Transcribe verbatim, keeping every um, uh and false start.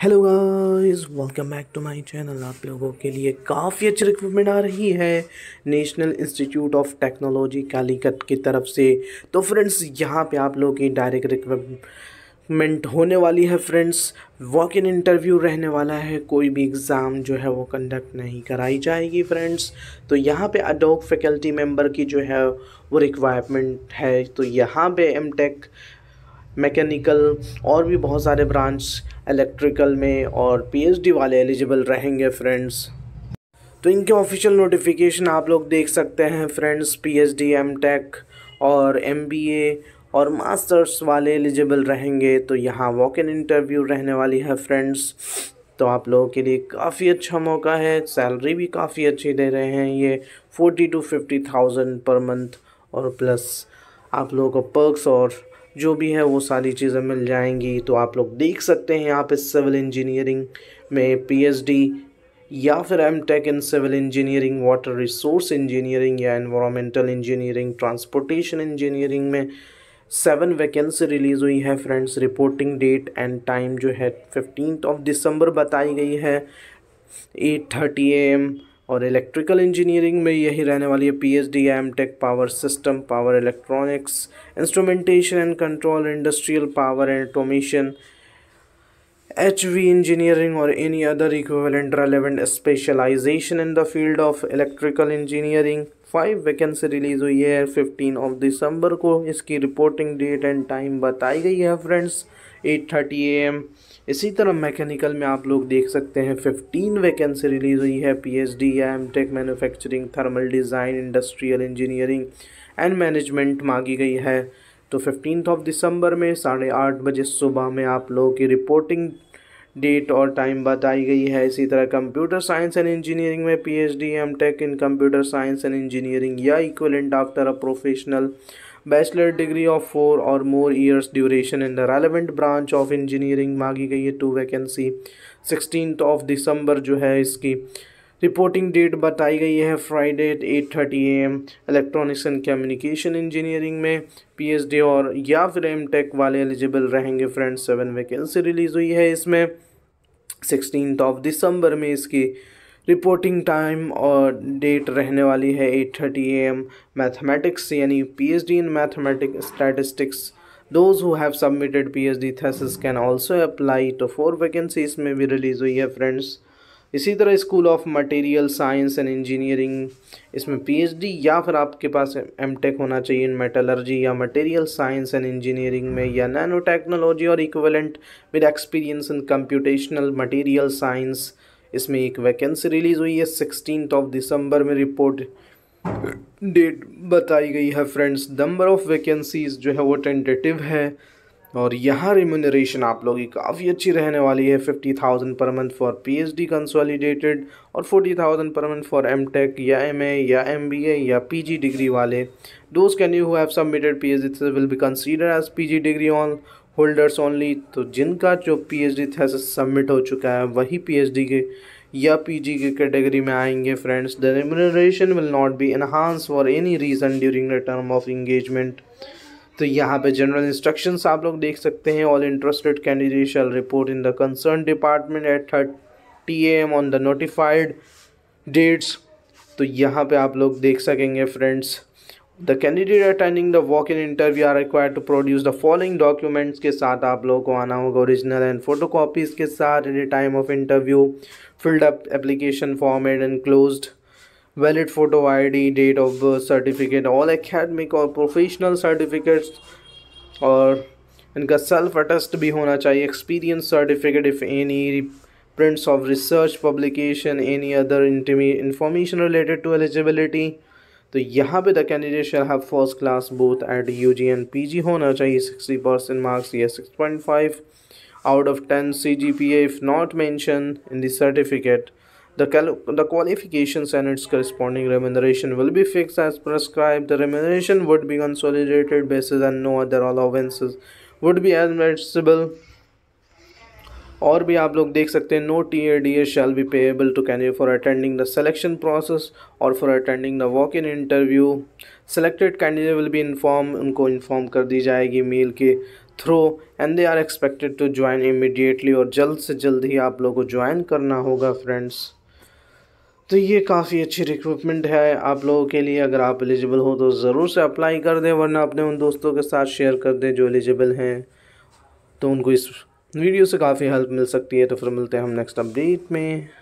Hello guys, welcome back to my channel. आप लोगों के लिए काफ़ी अच्छी रिक्रूटमेंट आ रही है National Institute of Technology Calicut की तरफ से। तो फ्रेंड्स, यहाँ पे आप लोगों की डायरेक्ट रिक्रूटमेंट होने वाली है फ्रेंड्स। वॉक इन इंटरव्यू रहने वाला है, कोई भी एग्ज़ाम जो है वो कंडक्ट नहीं कराई जाएगी फ्रेंड्स। तो यहाँ पे अडोक फैकल्टी मेंबर की जो है वो रिक्वायरमेंट है। तो यहाँ पे एम टेक, मैकेनिकल और भी बहुत सारे ब्रांच इलेक्ट्रिकल में और पीएचडी वाले एलिजिबल रहेंगे फ्रेंड्स। तो इनके ऑफिशियल नोटिफिकेशन आप लोग देख सकते हैं फ्रेंड्स। पीएचडी, एमटेक और एमबीए और मास्टर्स वाले एलिजिबल रहेंगे। तो यहाँ वॉक इन इंटरव्यू रहने वाली है फ्रेंड्स। तो आप लोगों के लिए काफ़ी अच्छा मौका है। सैलरी भी काफ़ी अच्छी दे रहे हैं, ये forty two fifty thousand per month, और प्लस आप लोगों को पर्क्स और जो भी है वो सारी चीज़ें मिल जाएंगी। तो आप लोग देख सकते हैं यहाँ पे सिविल इंजीनियरिंग में पीएचडी या फिर MTech in civil engineering, water resource engineering या एनवायरमेंटल इंजीनियरिंग, ट्रांसपोर्टेशन इंजीनियरिंंग में सेवन वैकेंसी रिलीज़ हुई है friends. Reporting date and time जो है फिफ्टीन ऑफ दिसंबर बताई गई है, एट थर्टी ए एम। और इलेक्ट्रिकल इंजीनियरिंग में यही रहने वाली है, PhD MTech power system, power electronics, instrumentation and control, industrial power and automation, H V engineering और any other equivalent relevant specialisation in the field of electrical engineering. Five vacancy release हुई है fifteen of दिसंबर को। इसकी reporting date and time बताई गई है friends, eight thirty A M. इसी तरह मैकेनिकल में आप लोग देख सकते हैं फिफ्टीन वैकेंसी रिलीज़ हुई है, पीएचडी या MTech manufacturing, thermal design, industrial engineering and management मांगी गई है। तो फिफ्टीन ऑफ दिसंबर में साढ़े आठ बजे सुबह में आप लोगों की रिपोर्टिंग डेट और टाइम बताई गई है। इसी तरह कंप्यूटर साइंस एंड इंजीनियरिंग में PhD MTech in computer science and engineering या equivalent after a professional bachelor degree of four और more years duration in the relevant branch of engineering मांगी गई है, two vacancy. Sixteen of December जो है इसकी reporting date बताई गई है, Friday eight thirty A M. Electronics and communication engineering में पीएचडी और या फिर एमटेक वाले एलिजिबल रहेंगे फ्रेंड्स। सेवन वैकेंसी रिलीज़ हुई है इसमें, सिक्सटीन ऑफ दिसंबर में इसकी रिपोर्टिंग टाइम और डेट रहने वाली है, eight thirty A M. Mathematics यानी PhD in mathematics statistics, those who have submitted PhD thesis can also apply. तो फोर वैकेंसी इसमें भी रिलीज़ हुई है फ्रेंड्स। इसी तरह school of material science and engineering, इसमें पीएचडी या फिर आपके पास एमटेक होना चाहिए इन मेटलर्जी या मटेरियल साइंस एंड इंजीनियरिंग में, या नैनो टेक्नोलॉजी और equivalent with experience in computational material science. इसमें एक वैकेंसी रिलीज़ हुई है, सिक्सटीन ऑफ दिसंबर में रिपोर्ट डेट बताई गई है फ्रेंड्स। नंबर ऑफ वैकेंसीज जो है वो टेंटेटिव है, और यहाँ रिम्यूनरेशन आप लोगों की काफ़ी अच्छी रहने वाली है, fifty thousand per month for PhD consolidated और forty thousand per month for MTech या एमए या एमबीए या पीजी डिग्री वाले। Those can you have submitted PhD will be consider as PG degree on holders only. तो जिनका जो PhD thesis submit हो चुका है वही पीएचडी के या पीजी के कैटेगरी में आएंगे friends. The remuneration will not be enhance for any reason during the term of engagement. तो यहाँ पे जनरल इंस्ट्रक्शंस आप लोग देख सकते हैं। All interested candidate shall report in the concern department eight thirty A M on the notified dates. तो यहाँ पे आप लोग देख सकेंगे friends, the candidate attending the walk in interview are required to produce the following documents के साथ आप लोगों को आना होगा, ओरिजिनल एंड फोटो कॉपीज़ के साथ at the time of interview, filled up application form and enclosed, valid photo ID, date of birth certificate, all academic और प्रोफेशनल सर्टिफिकेट्स, और इनका सेल्फ अटेस्ट भी होना चाहिए, experience certificate if any, prints of research publication, any other information related to eligibility. तो यहाँ पे the candidate shall have first class both at UG and PG होना चाहिए, सिक्सटी परसेंट मार्क्स या six point five out of ten C G P A if not mention in the certificate. The, the qualifications and its corresponding remuneration will be fixed as prescribed. The remuneration would be consolidated basis and no other allowances would be admissible. और भी आप लोग देख सकते हैं, no T A D A shall be payable to candidate for attending the selection process और for attending the walk in interview. Selected candidate will be inform, उनको inform कर दी जाएगी मेल के through, and they are expected to join immediately, और जल्द से जल्द ही आप लोगों को ज्वाइन करना होगा फ्रेंड्स। तो ये काफ़ी अच्छी रिक्रूटमेंट है आप लोगों के लिए। अगर आप एलिजिबल हो तो ज़रूर से अप्लाई कर दें, वरना अपने उन दोस्तों के साथ शेयर कर दें जो एलिजिबल हैं, तो उनको इस वीडियो से काफ़ी हेल्प मिल सकती है। तो फिर मिलते हैं हम नेक्स्ट अपडेट में।